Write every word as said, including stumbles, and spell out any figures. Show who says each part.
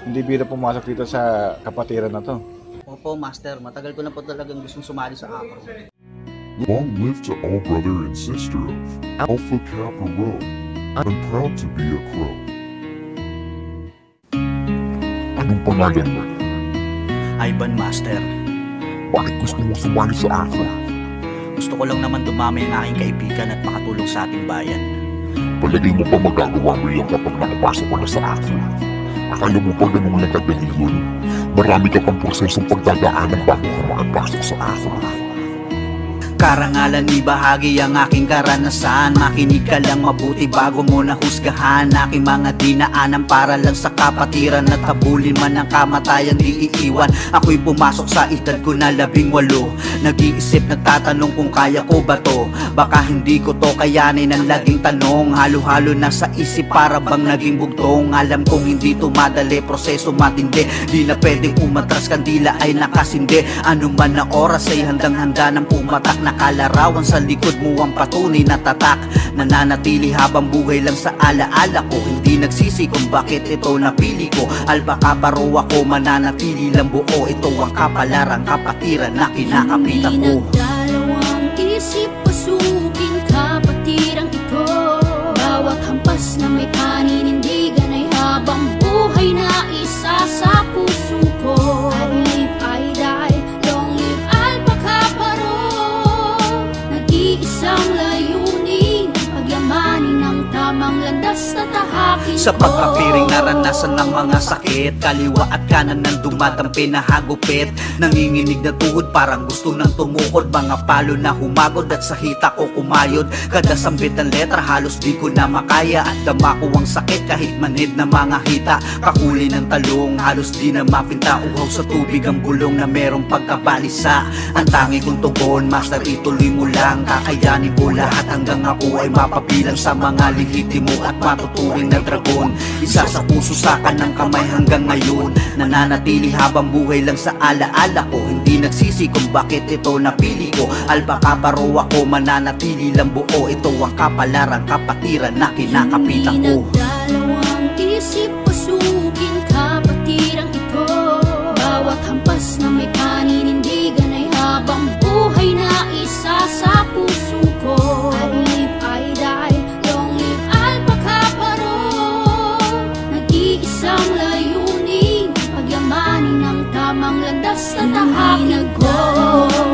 Speaker 1: hindi bira pumasok dito sa kapatiran na to.
Speaker 2: Opo, Master. Matagal ko na po talagang gustong sumali sa Acro.
Speaker 3: Long live to all brother and sister of Alpha Kappa Rho. I'm proud to be a crow. Anong pangalan mo?
Speaker 2: Ivan, Master.
Speaker 3: Bakit gusto mo sumali sa Acro?
Speaker 2: Gusto ko lang naman dumami ang aking kaibigan at makatulong sa ating bayan.
Speaker 3: Palagi mo pa magagawa mo yan kapag nakapasok ka na sa Acro? Akala mo ba ganun lang kadali yun? Marami ka pang prosesong pagdadaanan bago ka makapasok sa Acro.
Speaker 2: Karangalan ibahagi ang aking karanasan. Makinig ka lang mabuti bago mo nahusgahan aking mga dinaanan para lang sa kapatiran. At habulin man ang kamatayan di iiwan. Ako'y pumasok sa edad ko na labing walo. Nag-iisip nagtatanong kung kaya ko ba to. Baka hindi ko to kayanin ang laging tanong. Halo-halo na sa isip para bang naging bugtong. Alam kong hindi to madali, proseso matindi. Di na pwedeng umatras, kandila ay nakasindi. Ano man na oras ay handang-handa ng pumatak. Nakalarawan sa likod mo ang patunay na tatak. Nananatili habang buhay lang sa alaala ko. Hindi nagsisi kung bakit ito napili ko. Alba Kappa Rho ako, mananatili lang buo. Ito ang kapalarang kapatiran na kinakapitan ko.
Speaker 4: Nagdalawang isip, pasukin kapatirang ito. Bawat hampas na may paninindigan ay habang buhay na isa sa puso ko. I live, I die, long live Alpha Kappa Rho. Nag-iisang layunin, pagyamanin ng tamang landas na tahakin ko.
Speaker 2: Sa pagkapiring naranasan ng mga sakit, kaliwa at kanan ng dumadampi na hagupit. Nanginginig na tuhod parang gusto nang tumukod. Mga palo na humagod at sa hita ko kumayod. Kada sambit ng letra halos di ko na makaya. At dama ko ang sakit kahit manhid na mga hita. Kakuli ng talong halos di na mapinta. Uhaw sa tubig ang bulong na merong pagkabalisa. Ang tangi kong tugon, Master, ituloy mo lang. Kakayanin ko lahat hanggang ako ay mapabilang sa mga legitimo at matuturing na dragon. Isa sa puso sa kanang kamay hanggang ngayon. Nananatili habang buhay lang sa alaala ko. Hindi nagsisi kung bakit ito napili ko. Alpha Kappa Rho ako, mananatili lang buo. Ito ang kapalarang kapatiran na kinakapitan ko.
Speaker 4: Nagdalawang isip, pasukin kapatirang ito. Bawat hampas na may paninindigan ay habang buhay na isa sa puso ko. I live, I die, long live Alpha Kappa Rho. Nag-iisang layunin, pagyamanin ng tamang landas na tahakin ko.